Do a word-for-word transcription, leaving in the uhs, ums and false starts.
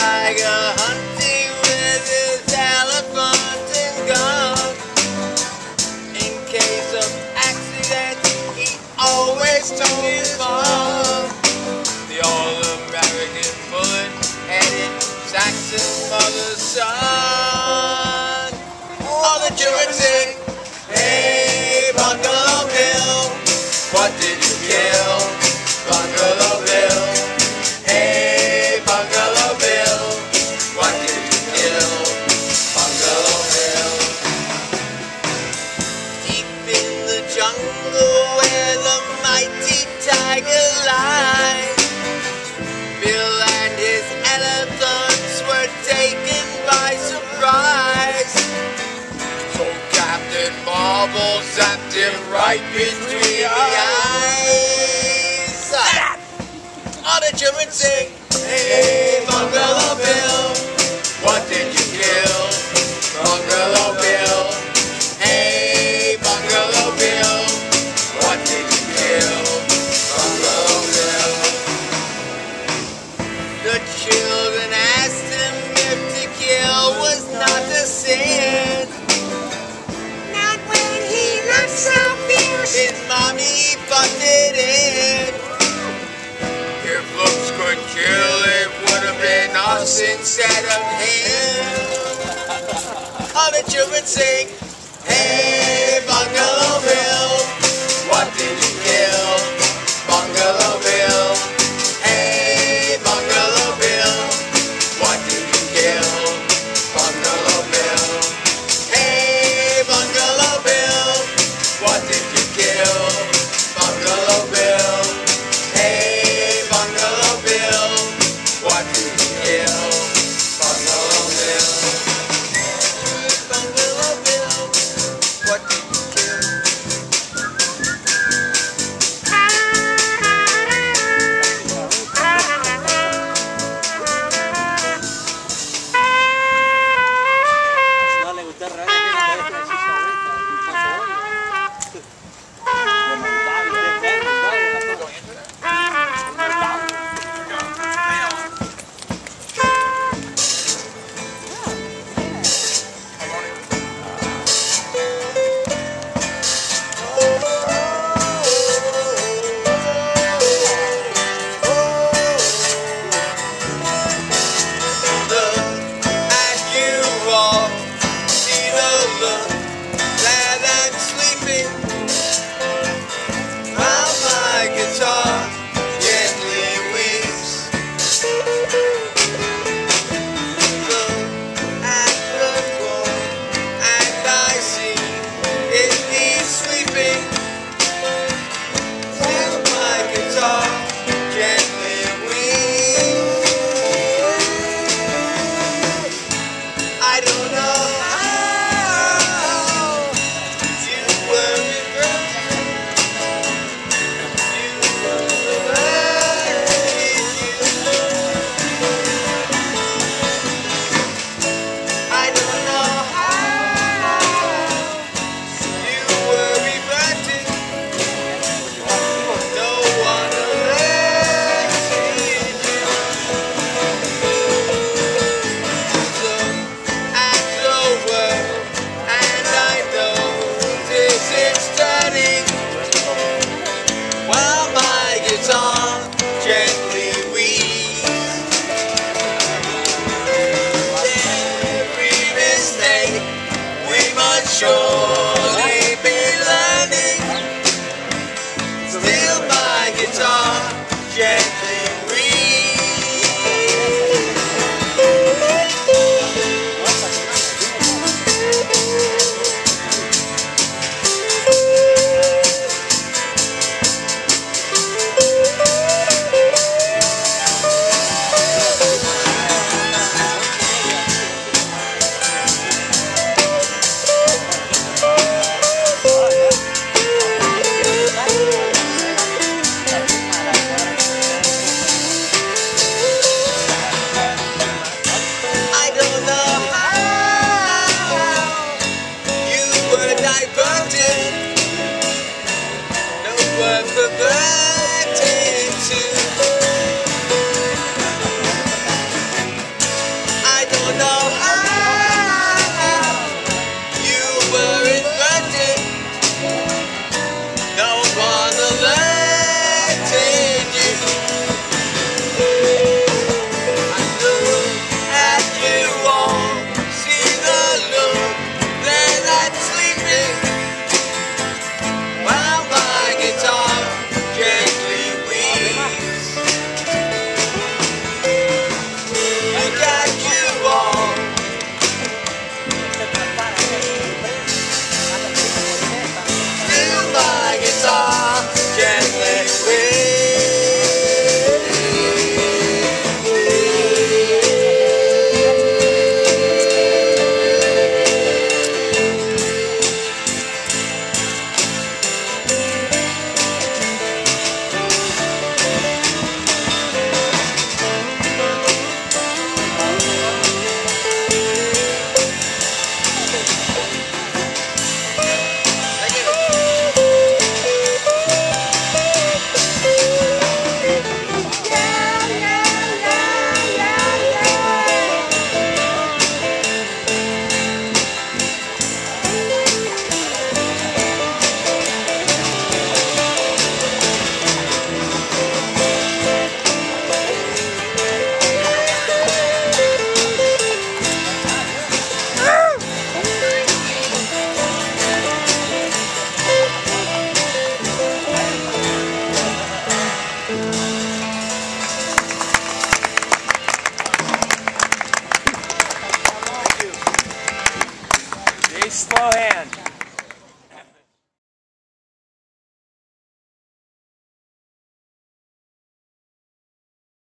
tiger hunting with his elephant and gun. In case of accident, he always told his mom. The all-American bullet-headed Saxon mother's son. All the children sing, hey, Bungalow Bill, what did you kill? Bungalow Bill, hey, Bungalow Bill, what did you kill? Bungalow Bill. Deep in the jungle where the mighty tiger lies, Bill and his elephants were taken by surprise. So Captain Marvel zapped him right between the eyes. All the children sing, hey, Bungalow Bill, what did you kill? Bungalow Bill, hey, Bungalow Bill, what did you kill? Bungalow Bill. The children asked him if to kill was not a sin. Not when he looked so fierce, his mommy butted in. If looks could kill, it would have been us instead of him. All the children sing, hey, Bungalow Bill, what did you kill? Bungalow Bill, hey, Bungalow Bill, what did you kill? Bungalow Bill, hey, Bungalow Bill, what did you kill? Bungalow Bill, hey, Bungalow Bill, what did you kill? Bungalow Bill, hey, Bungalow Bill, what did you kill? Very slow hand.